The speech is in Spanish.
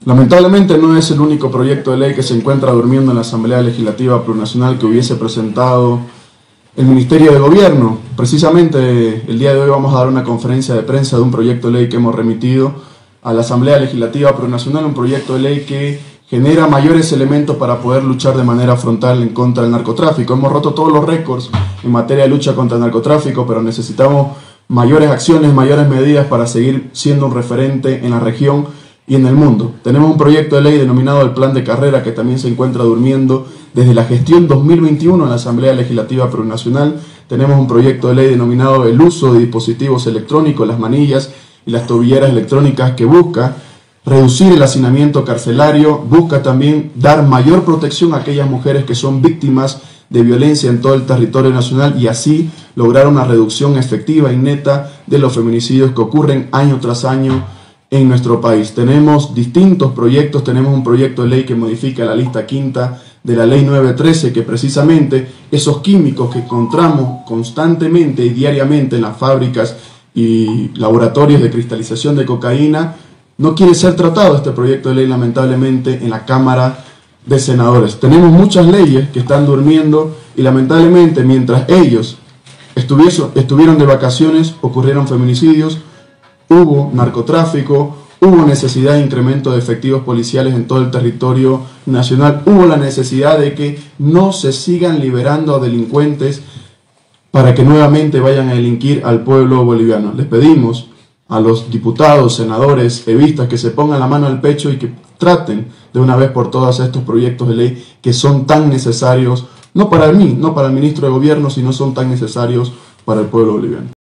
Lamentablemente no es el único proyecto de ley que se encuentra durmiendo en la Asamblea Legislativa Plurinacional que hubiese presentado el Ministerio de Gobierno. Precisamente el día de hoy vamos a dar una conferencia de prensa de un proyecto de ley que hemos remitido a la Asamblea Legislativa Plurinacional, un proyecto de ley que genera mayores elementos para poder luchar de manera frontal en contra del narcotráfico. Hemos roto todos los récords en materia de lucha contra el narcotráfico, pero necesitamos mayores acciones, mayores medidas para seguir siendo un referente en la región y en el mundo. Tenemos un proyecto de ley denominado el Plan de Carrera que también se encuentra durmiendo desde la gestión 2021 en la Asamblea Legislativa Plurinacional. Tenemos un proyecto de ley denominado el uso de dispositivos electrónicos, las manillas y las tobilleras electrónicas, que busca reducir el hacinamiento carcelario, busca también dar mayor protección a aquellas mujeres que son víctimas de violencia en todo el territorio nacional y así lograr una reducción efectiva y neta de los feminicidios que ocurren año tras año en nuestro país. Tenemos distintos proyectos, tenemos un proyecto de ley que modifica la lista quinta de la ley 913, que precisamente esos químicos que encontramos constantemente y diariamente en las fábricas y laboratorios de cristalización de cocaína, no quiere ser tratado este proyecto de ley lamentablemente en la Cámara de Senadores. Tenemos muchas leyes que están durmiendo y lamentablemente mientras ellos estuvieron de vacaciones ocurrieron feminicidios, hubo narcotráfico, hubo necesidad de incremento de efectivos policiales en todo el territorio nacional, hubo la necesidad de que no se sigan liberando a delincuentes para que nuevamente vayan a delinquir al pueblo boliviano. Les pedimos a los diputados, senadores, evistas que se pongan la mano al pecho y que traten de una vez por todas estos proyectos de ley que son tan necesarios, no para mí, no para el ministro de Gobierno, sino son tan necesarios para el pueblo boliviano.